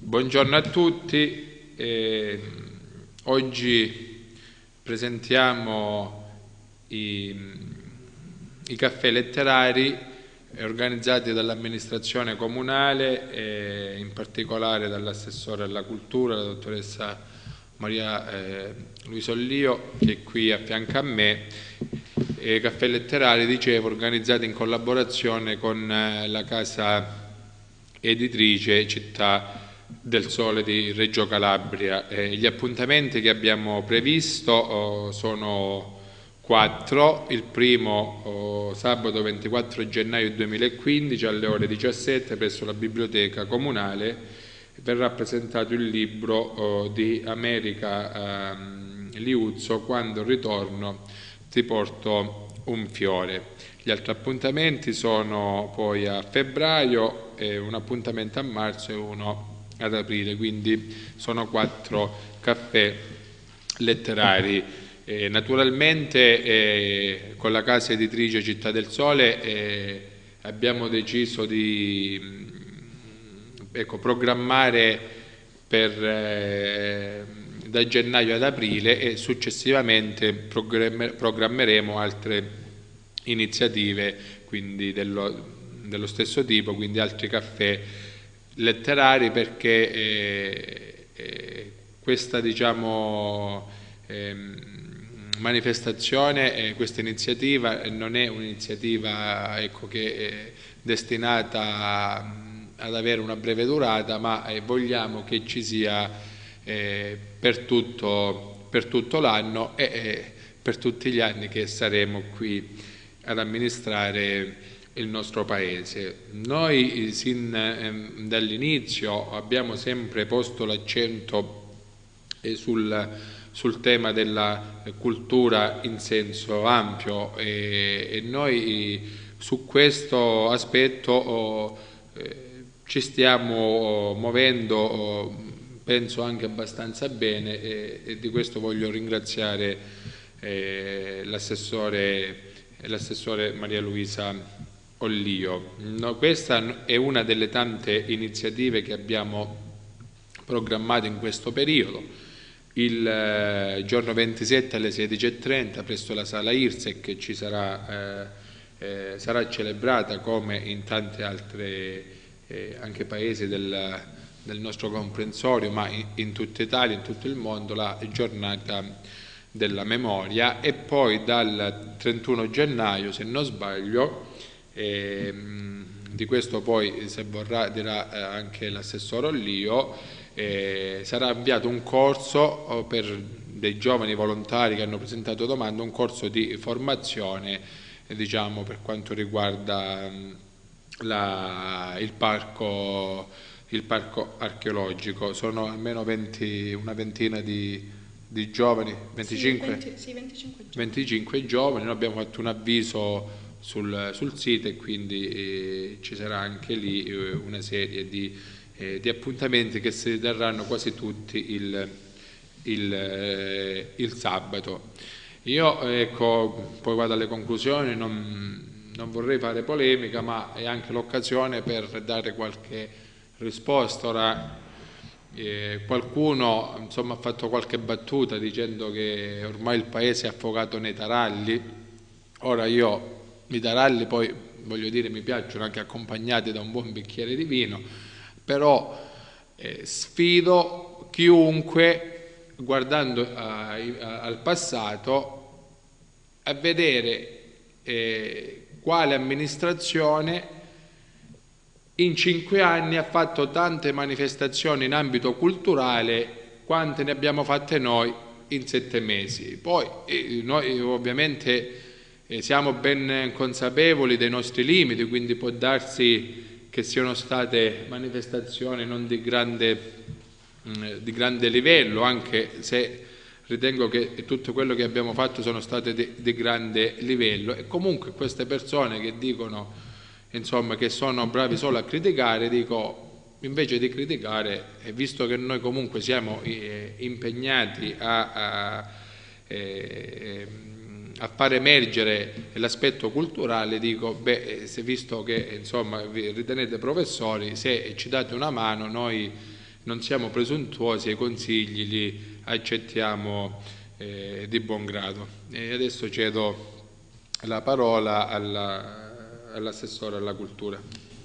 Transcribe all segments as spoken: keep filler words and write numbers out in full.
Buongiorno a tutti, eh, oggi presentiamo i, i caffè letterari organizzati dall'amministrazione comunale e in particolare dall'assessore alla cultura, la dottoressa Maria eh, Luisa Ollio, che è qui a fianco a me. Eh, caffè letterari, dicevo, organizzati in collaborazione con eh, la casa editrice Città del Sole di Reggio Calabria. Eh, gli appuntamenti che abbiamo previsto oh, sono quattro. Il primo oh, sabato ventiquattro gennaio duemilaquindici alle ore diciassette presso la biblioteca comunale verrà presentato il libro oh, di America ehm, Liuzzo, Quando ritorno ti porto un fiore. Gli altri appuntamenti sono poi a febbraio, e un appuntamento a marzo e uno ad aprile, quindi sono quattro caffè letterari. Eh, naturalmente eh, con la casa editrice Città del Sole eh, abbiamo deciso di ecco, programmare per, eh, da gennaio ad aprile, e successivamente programmeremo altre iniziative quindi dello, dello stesso tipo, quindi altri caffè letterari, perché eh, eh, questa diciamo eh, manifestazione, eh, questa iniziativa non è un'iniziativa ecco, che è destinata ad avere una breve durata, ma eh, vogliamo che ci sia eh, per tutto, per tutto l'anno e eh, per tutti gli anni che saremo qui ad amministrare il nostro paese. Noi sin ehm, dall'inizio abbiamo sempre posto l'accento eh, sul, sul tema della cultura in senso ampio e, e noi su questo aspetto oh, eh, ci stiamo muovendo, oh, penso anche abbastanza bene, e, e di questo voglio ringraziare eh, l'assessore l'assessore Maria Luisa Ollio. No, questa è una delle tante iniziative che abbiamo programmato in questo periodo. Il eh, giorno ventisette alle sedici e trenta presso la sala Irsec ci sarà, eh, eh, sarà celebrata, come in tanti altri eh, anche paesi del, del nostro comprensorio, ma in, in tutta Italia, in tutto il mondo, la giornata della memoria. E poi dal trentuno gennaio, se non sbaglio, eh, di questo poi se vorrà dirà eh, anche l'assessore Ollio, eh, sarà avviato un corso per dei giovani volontari che hanno presentato domanda, un corso di formazione eh, diciamo per quanto riguarda la, il parco il parco archeologico. Sono almeno venti, una ventina di di giovani, venticinque, sì, venti, sì, venticinque giovani. venticinque giovani. Noi abbiamo fatto un avviso sul, sul sito e quindi eh, ci sarà anche lì eh, una serie di, eh, di appuntamenti che si terranno quasi tutti il, il, eh, il sabato. Io ecco, poi vado alle conclusioni, non, non vorrei fare polemica, ma è anche l'occasione per dare qualche risposta. Ora, Eh, qualcuno insomma, ha fatto qualche battuta dicendo che ormai il paese è affogato nei taralli. Ora io i taralli poi voglio dire mi piacciono anche accompagnati da un buon bicchiere di vino, però eh, sfido chiunque guardando a, a, al passato a vedere eh, quale amministrazione in cinque anni ha fatto tante manifestazioni in ambito culturale quante ne abbiamo fatte noi in sette mesi. Poi eh, noi ovviamente eh, siamo ben consapevoli dei nostri limiti, quindi può darsi che siano state manifestazioni non di grande, mh, di grande livello, anche se ritengo che tutto quello che abbiamo fatto sono state di, di grande livello. E comunque queste persone che dicono insomma che sono bravi solo a criticare, dico invece di criticare, visto che noi comunque siamo eh, impegnati a, a, eh, a far emergere l'aspetto culturale, dico beh, se visto che insomma vi ritenete professori, se ci date una mano noi non siamo presuntuosi e i consigli li accettiamo eh, di buon grado. E adesso cedo la parola alla, all'assessore alla cultura.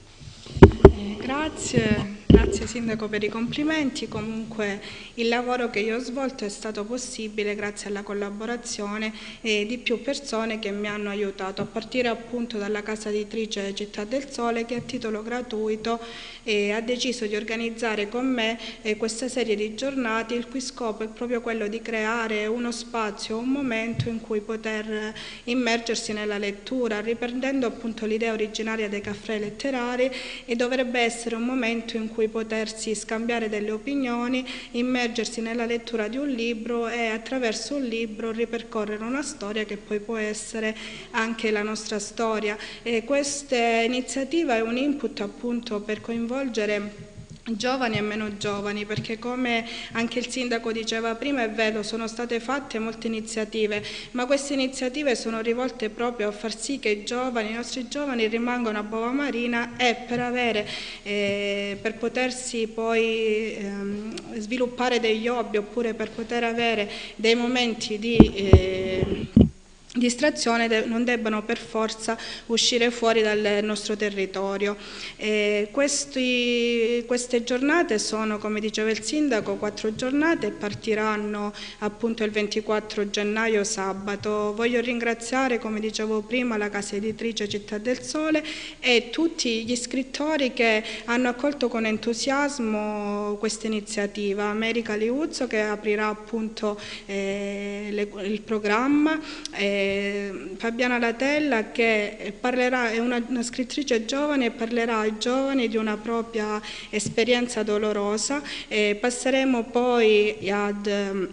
Eh, grazie, grazie Sindaco per i complimenti. Comunque il lavoro che io ho svolto è stato possibile grazie alla collaborazione eh, di più persone che mi hanno aiutato, a partire appunto dalla casa editrice Città del Sole, che a titolo gratuito eh, ha deciso di organizzare con me eh, questa serie di giornate, il cui scopo è proprio quello di creare uno spazio, un momento in cui poter immergersi nella lettura, riprendendo appunto l'idea originaria dei caffè letterari, e dovrebbe essere un momento in cui potersi scambiare delle opinioni, immergersi nella lettura di un libro e attraverso un libro ripercorrere una storia che poi può essere anche la nostra storia. E questa iniziativa è un input appunto per coinvolgere giovani e meno giovani, perché come anche il sindaco diceva prima, è vero, sono state fatte molte iniziative, ma queste iniziative sono rivolte proprio a far sì che i giovani, i nostri giovani rimangano a Bova Marina, e per avere, eh, per potersi poi ehm, sviluppare degli hobby, oppure per poter avere dei momenti di eh, distrazione, non debbano per forza uscire fuori dal nostro territorio. Eh, questi, queste giornate sono, come diceva il sindaco, quattro giornate e partiranno appunto il ventiquattro gennaio sabato. Voglio ringraziare, come dicevo prima, la casa editrice Città del Sole e tutti gli scrittori che hanno accolto con entusiasmo questa iniziativa. America Liuzzo, che aprirà appunto eh, le, il programma, eh, Fabiana Latella, che parlerà, è una, una scrittrice giovane e parlerà ai giovani di una propria esperienza dolorosa. E passeremo poi ad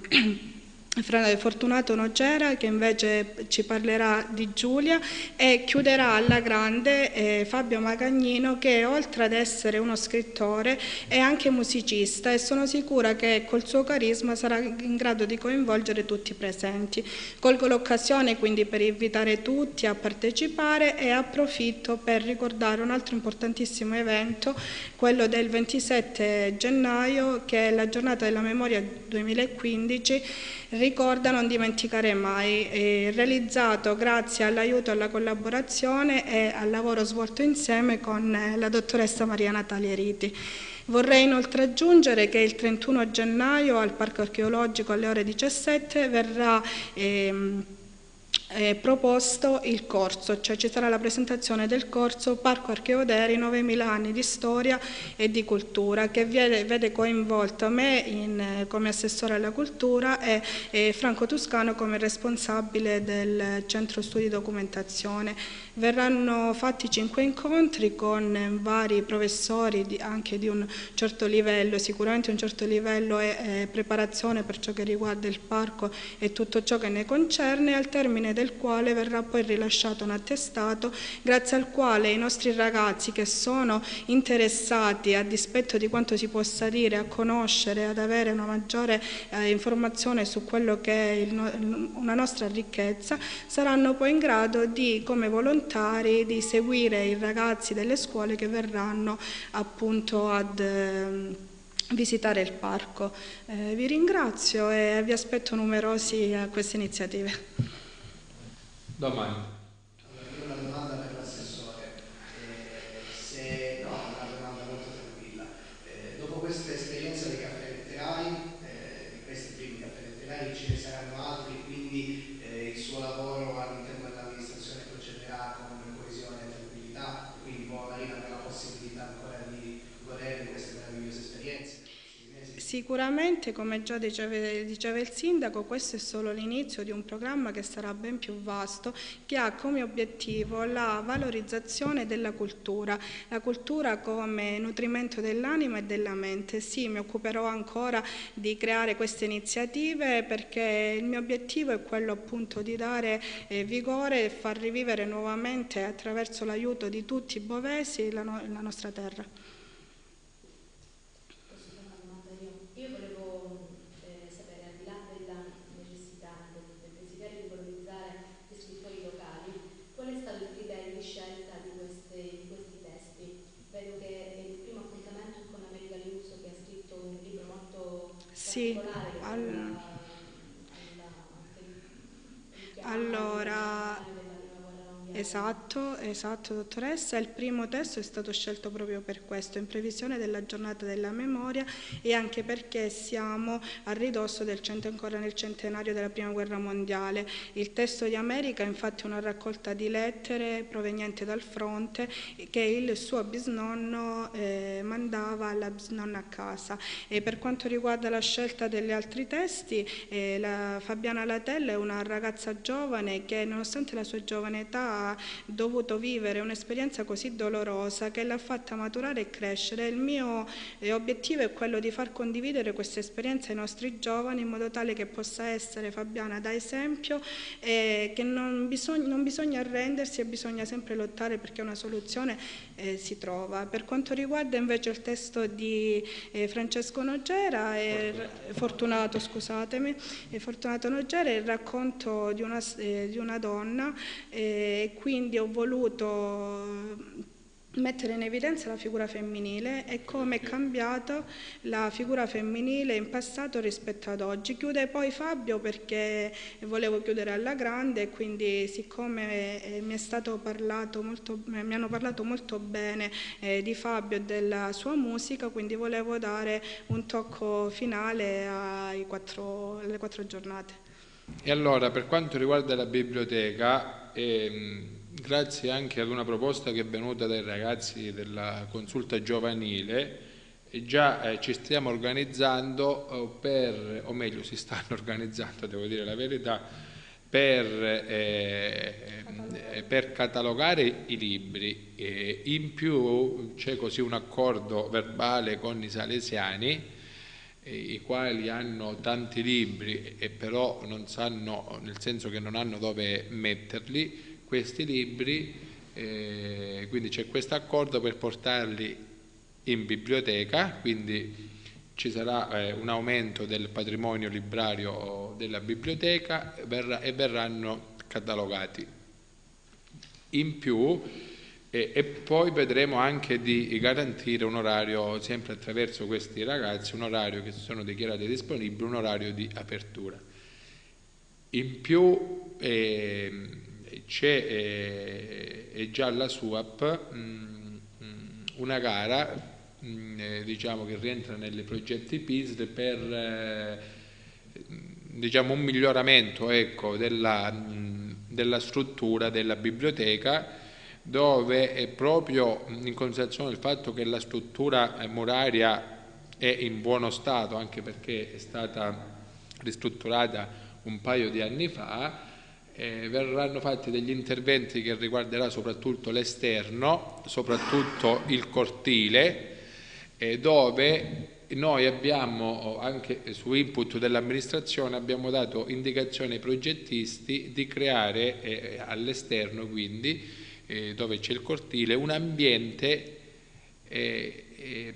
Fortunato Nocera, che invece ci parlerà di Giulia, e chiuderà alla grande eh, Fabio Magagnino, che oltre ad essere uno scrittore è anche musicista, e sono sicura che col suo carisma sarà in grado di coinvolgere tutti i presenti. Colgo l'occasione quindi per invitare tutti a partecipare, e approfitto per ricordare un altro importantissimo evento, quello del ventisette gennaio, che è la giornata della memoria duemilaquindici, ricorda non dimenticare mai, eh, realizzato grazie all'aiuto e alla collaborazione e al lavoro svolto insieme con eh, la dottoressa Maria Natalia Riti. Vorrei inoltre aggiungere che il trentuno gennaio al Parco Archeologico alle ore diciassette verrà ehm, Eh, proposto il corso, cioè ci sarà la presentazione del corso Parco Archeoderi, novemila anni di storia e di cultura, che vede, vede coinvolto me in, eh, come assessore alla cultura e, e Franco Tuscano come responsabile del centro studi documentazione. Verranno fatti cinque incontri con eh, vari professori di, anche di un certo livello, sicuramente un certo livello e eh, preparazione per ciò che riguarda il parco e tutto ciò che ne concerne, al termine del quale verrà poi rilasciato un attestato grazie al quale i nostri ragazzi che sono interessati, a dispetto di quanto si possa dire, a conoscere, ad avere una maggiore eh, informazione su quello che è il, una nostra ricchezza, saranno poi in grado di, come volontari, di seguire i ragazzi delle scuole che verranno appunto ad eh, visitare il parco. Eh, vi ringrazio e vi aspetto numerosi a queste iniziative. Domani. Allora, io ho una domanda per l'assessore, eh, se no, una domanda molto tranquilla. Eh, dopo questa esperienza dei caffè letterari, eh, di questi primi caffè letterari, ce ne saranno altri, quindi eh, il suo lavoro all'interno dell'amministrazione procederà con coesione e tranquillità, quindi Bova Marina avrà la possibilità ancora di godere di queste meravigliose esperienze. Sicuramente, come già diceva, diceva il sindaco, questo è solo l'inizio di un programma che sarà ben più vasto, che ha come obiettivo la valorizzazione della cultura, la cultura come nutrimento dell'anima e della mente. Sì, mi occuperò ancora di creare queste iniziative, perché il mio obiettivo è quello appunto di dare eh, vigore e far rivivere nuovamente, attraverso l'aiuto di tutti i bovesi, la, no- la nostra terra. Io volevo eh, sapere, al di là della necessità del, del desiderio di valorizzare gli scrittori locali, qual è stato il criterio di scelta di, queste, di questi testi? Vedo che è il primo appuntamento con America Liuzzo, che ha scritto un Sì, al... allora... Esatto, esatto dottoressa, il primo testo è stato scelto proprio per questo, in previsione della giornata della memoria e anche perché siamo a ridosso del cento, ancora nel centenario della prima guerra mondiale. Il testo di America è infatti una raccolta di lettere provenienti dal fronte che il suo bisnonno eh, mandava alla bisnonna a casa. E per quanto riguarda la scelta degli altri testi, eh, la Fabiana Latella è una ragazza giovane che nonostante la sua giovane età ha dovuto vivere un'esperienza così dolorosa che l'ha fatta maturare e crescere. Il mio eh, obiettivo è quello di far condividere questa esperienza ai nostri giovani in modo tale che possa essere Fabiana da esempio e che non bisogna, non bisogna arrendersi e bisogna sempre lottare perché una soluzione eh, si trova. Per quanto riguarda invece il testo di eh, Francesco Nogera, è, Fortunato, scusatemi, è Fortunato Nogera, è il racconto di una, eh, di una donna eh, e quindi ho voluto mettere in evidenza la figura femminile e come è cambiata la figura femminile in passato rispetto ad oggi. Chiude poi Fabio perché volevo chiudere alla grande e quindi siccome mi è stato parlato molto, mi hanno parlato molto bene eh, di Fabio e della sua musica, quindi volevo dare un tocco finale ai quattro, alle quattro giornate. E allora, per quanto riguarda la biblioteca, ehm, grazie anche ad una proposta che è venuta dai ragazzi della consulta giovanile, e già eh, ci stiamo organizzando eh, per, o meglio si stanno organizzando, devo dire la verità, per, eh, eh, per catalogare i libri. E in più c'è così un accordo verbale con i salesiani, i quali hanno tanti libri e però non sanno, nel senso che non hanno dove metterli questi libri, eh, quindi c'è questo accordo per portarli in biblioteca, quindi ci sarà eh, un aumento del patrimonio librario della biblioteca verrà, e verranno catalogati. In più E, e poi vedremo anche di garantire un orario, sempre attraverso questi ragazzi, un orario che si sono dichiarati disponibili, un orario di apertura. In più eh, c'è eh, è già alla SUAP mh, una gara mh, eh, diciamo che rientra nei progetti P I S D per eh, diciamo un miglioramento ecco, della, mh, della struttura della biblioteca, dove è proprio in considerazione del fatto che la struttura muraria è in buono stato, anche perché è stata ristrutturata un paio di anni fa, eh, verranno fatti degli interventi che riguarderà soprattutto l'esterno, soprattutto il cortile, eh, dove noi abbiamo, anche su input dell'amministrazione, abbiamo dato indicazione ai progettisti di creare eh, all'esterno, quindi Eh, dove c'è il cortile, un ambiente eh, eh,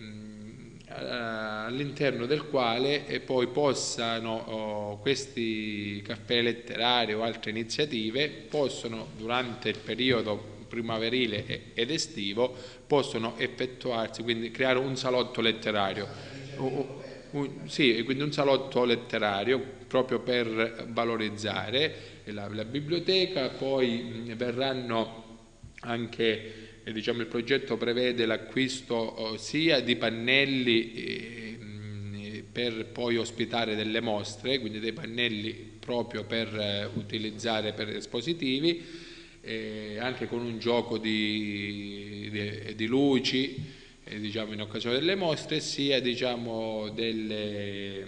all'interno del quale eh, poi possano oh, questi caffè letterari o altre iniziative possono durante il periodo primaverile ed estivo possono effettuarsi, quindi creare un salotto letterario, un, un, sì, quindi un salotto letterario proprio per valorizzare la, la biblioteca. Poi mh, verranno anche eh, diciamo, il progetto prevede l'acquisto oh, sia di pannelli eh, per poi ospitare delle mostre, quindi dei pannelli proprio per eh, utilizzare per espositivi, eh, anche con un gioco di, di, di luci eh, diciamo, in occasione delle mostre, sia diciamo, delle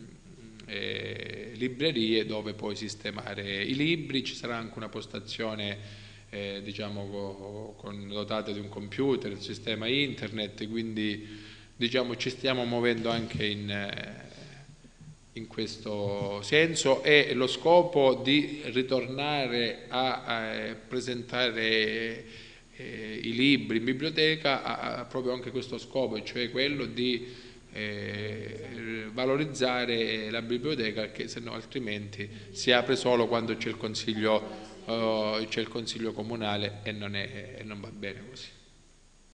eh, librerie dove poi sistemare i libri. Ci sarà anche una postazione Eh, diciamo con, dotata di un computer, il sistema internet, quindi diciamo ci stiamo muovendo anche in, eh, in questo senso, e lo scopo di ritornare a, a presentare eh, i libri in biblioteca ha, ha proprio anche questo scopo, cioè quello di eh, valorizzare la biblioteca, che se no altrimenti si apre solo quando c'è il consiglio Uh, c'è il consiglio comunale e non, è, e non va bene così.